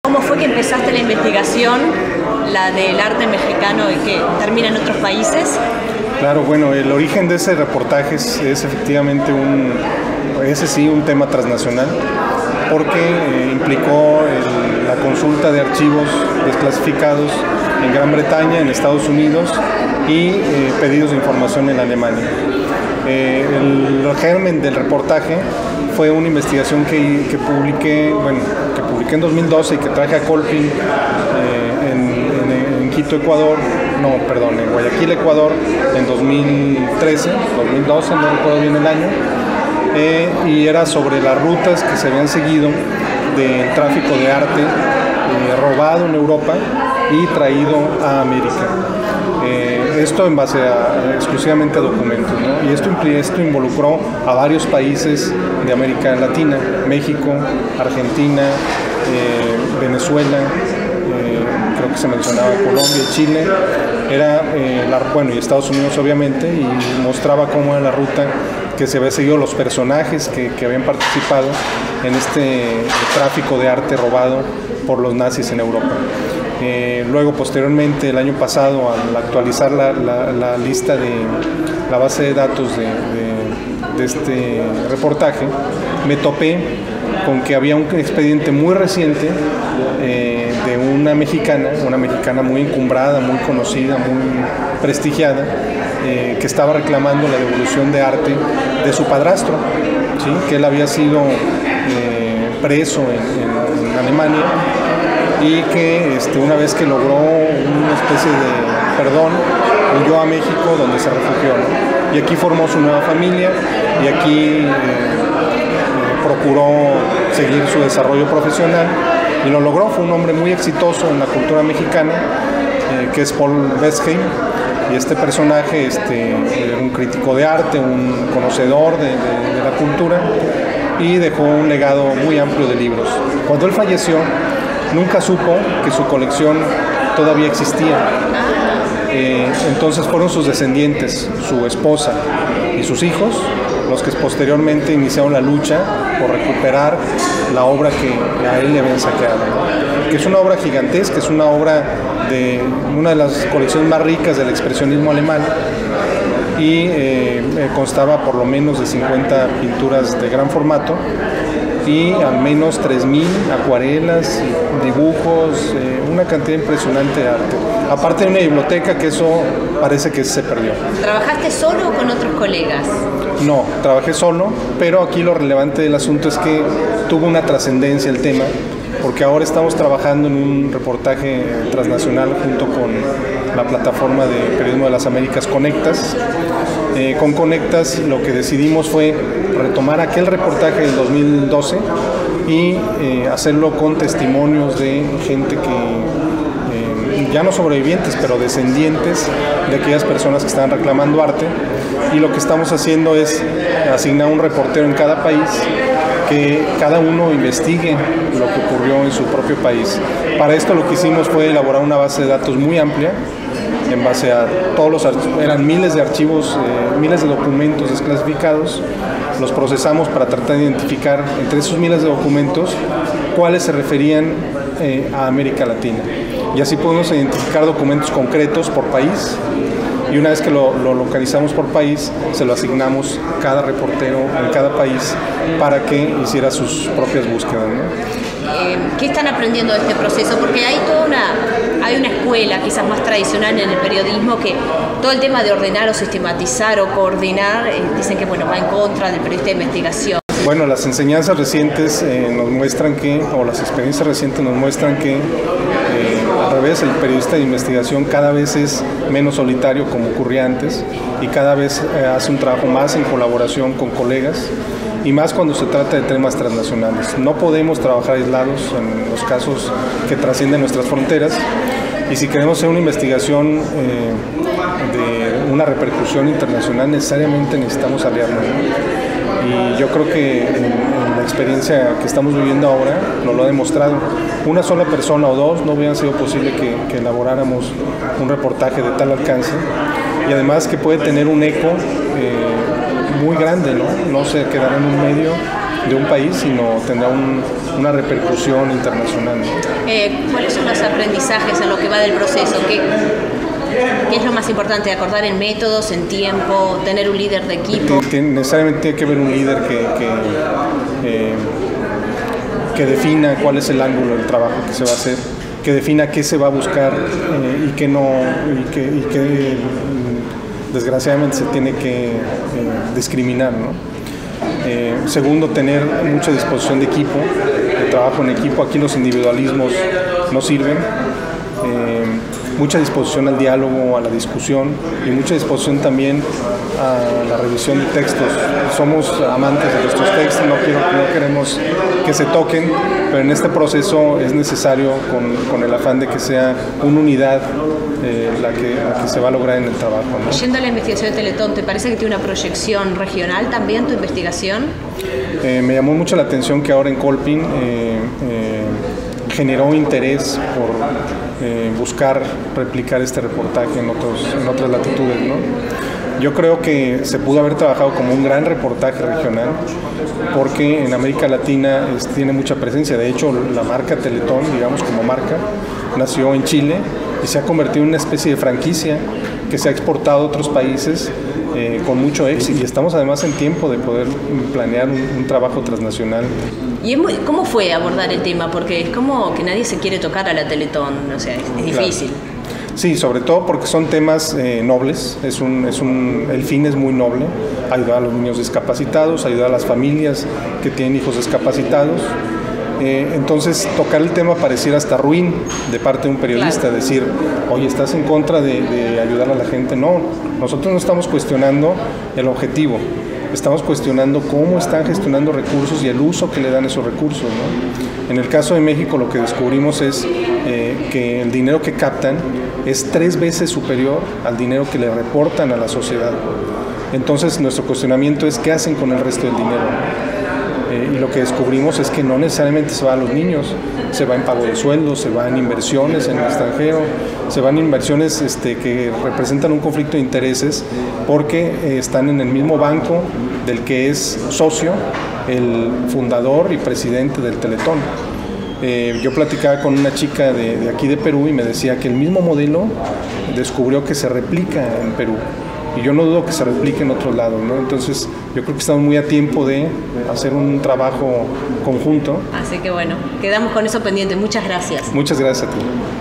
¿Cómo fue que empezaste la investigación, la del arte mexicano y que termina en otros países? Claro, bueno, el origen de ese reportaje es efectivamente un tema transnacional, porque implicó la consulta de archivos desclasificados en Gran Bretaña, en Estados Unidos y pedidos de información en Alemania. El germen del reportaje fue una investigación que publiqué en 2012 y que traje a Colpin en Quito, Ecuador, en Guayaquil, Ecuador, en 2013, 2012, no recuerdo bien el año, y era sobre las rutas que se habían seguido del tráfico de arte robado en Europa y traído a América. Esto en base exclusivamente a documentos, ¿no? Y esto involucró a varios países de América Latina: México, Argentina, Venezuela, creo que se mencionaba Colombia y Chile, y Estados Unidos obviamente, y mostraba cómo era la ruta que se había seguido, los personajes que habían participado en este tráfico de arte robado por los nazis en Europa. Luego, posteriormente, el año pasado, al actualizar la lista de la base de datos de este reportaje, me topé con que había un expediente muy reciente de una mexicana muy encumbrada, muy conocida, muy prestigiada, que estaba reclamando la devolución de arte de su padrastro, ¿sí? Que él había sido preso en Alemania, y que una vez que logró una especie de perdón, huyó a México, donde se refugió, ¿no? Y aquí formó su nueva familia, y aquí procuró seguir su desarrollo profesional, y lo logró. Fue un hombre muy exitoso en la cultura mexicana, que es Paul Westheim, y este personaje era un crítico de arte, un conocedor de la cultura, y dejó un legado muy amplio de libros. Cuando él falleció, nunca supo que su colección todavía existía. Entonces fueron sus descendientes, su esposa y sus hijos, los que posteriormente iniciaron la lucha por recuperar la obra que a él le habían saqueado, que es una obra gigantesca, es una obra de una de las colecciones más ricas del expresionismo alemán, y constaba por lo menos de 50 pinturas de gran formato y al menos 3.000 acuarelas, dibujos, una cantidad impresionante de arte. Aparte de una biblioteca, que eso parece que se perdió. ¿Trabajaste solo o con otros colegas? No, trabajé solo, pero aquí lo relevante del asunto es que tuvo una trascendencia el tema, porque ahora estamos trabajando en un reportaje transnacional junto con la plataforma de periodismo de las Américas, Conectas. Con Conectas lo que decidimos fue retomar aquel reportaje del 2012 y hacerlo con testimonios de gente que, ya no sobrevivientes, pero descendientes de aquellas personas que estaban reclamando arte. Y lo que estamos haciendo es asignar un reportero en cada país, que cada uno investigue lo que ocurrió en su propio país. Para esto lo que hicimos fue elaborar una base de datos muy amplia, en base a todos los archivos. Eran miles de archivos, miles de documentos desclasificados. Los procesamos para tratar de identificar entre esos miles de documentos cuáles se referían a América Latina. Y así podemos identificar documentos concretos por país, y una vez que lo localizamos por país, se lo asignamos a cada reportero en cada país para que hiciera sus propias búsquedas, ¿no? ¿Qué están aprendiendo de este proceso? Porque hay hay una escuela quizás más tradicional en el periodismo, que todo el tema de ordenar o sistematizar o coordinar, dicen que va en contra del periodista de investigación. Bueno, las enseñanzas recientes nos muestran o las experiencias recientes nos muestran que al revés, el periodista de investigación cada vez es menos solitario, como ocurría antes, y cada vez hace un trabajo más en colaboración con colegas, y más cuando se trata de temas transnacionales. No podemos trabajar aislados en los casos que trascienden nuestras fronteras, y si queremos hacer una investigación de una repercusión internacional, necesariamente necesitamos aliarnos, ¿no? Y yo creo que en la experiencia que estamos viviendo ahora lo ha demostrado. Una sola persona o dos no hubiera sido posible que elaboráramos un reportaje de tal alcance, y además que puede tener un eco muy grande, ¿no? No se quedará en un medio, de un país, sino tendrá una repercusión internacional. ¿Cuáles son los aprendizajes en lo que va del proceso? ¿Qué es lo más importante? ¿Acordar en métodos, en tiempo, tener un líder de equipo? Necesariamente tiene que haber un líder que defina cuál es el ángulo del trabajo que se va a hacer, que defina qué se va a buscar y qué no, y que desgraciadamente se tiene que discriminar, ¿no? Segundo, tener mucha disposición de equipo, de trabajo en equipo. Aquí los individualismos no sirven. Mucha disposición al diálogo, a la discusión y mucha disposición también a la revisión de textos. Somos amantes de nuestros textos, no queremos que se toquen, pero en este proceso es necesario con el afán de que sea una unidad la que se va a lograr en el trabajo, ¿no? Yendo a la investigación de Teletón, ¿te parece que tiene una proyección regional también tu investigación? Me llamó mucho la atención que ahora en Colpin generó interés por buscar replicar este reportaje en otras latitudes, ¿no? Yo creo que se pudo haber trabajado como un gran reportaje regional porque en América Latina tiene mucha presencia. De hecho, la marca Teletón, digamos como marca, nació en Chile y se ha convertido en una especie de franquicia que se ha exportado a otros países con mucho éxito, y estamos además en tiempo de poder planear un trabajo transnacional. ¿Y cómo fue abordar el tema? Porque es como que nadie se quiere tocar a la Teletón, o sea, es difícil. Claro. Sí, sobre todo porque son temas nobles, el fin es muy noble: ayudar a los niños discapacitados, ayudar a las familias que tienen hijos discapacitados. Entonces tocar el tema pareciera hasta ruin de parte de un periodista, claro. Decir, oye, ¿estás en contra de ayudar a la gente? No, nosotros no estamos cuestionando el objetivo, estamos cuestionando cómo están gestionando recursos y el uso que le dan esos recursos, ¿no? En el caso de México lo que descubrimos es que el dinero que captan es 3 veces superior al dinero que le reportan a la sociedad. Entonces nuestro cuestionamiento es qué hacen con el resto del dinero. Y lo que descubrimos es que no necesariamente se va a los niños, se va en pago de sueldos, se va en inversiones en el extranjero, se van en inversiones que representan un conflicto de intereses porque están en el mismo banco del que es socio el fundador y presidente del Teletón. Yo platicaba con una chica de aquí de Perú y me decía que el mismo modelo descubrió que se replica en Perú. Y yo no dudo que se replique en otros lados, ¿no? Entonces, yo creo que estamos muy a tiempo de hacer un trabajo conjunto. Así que bueno, quedamos con eso pendiente. Muchas gracias. Muchas gracias a ti.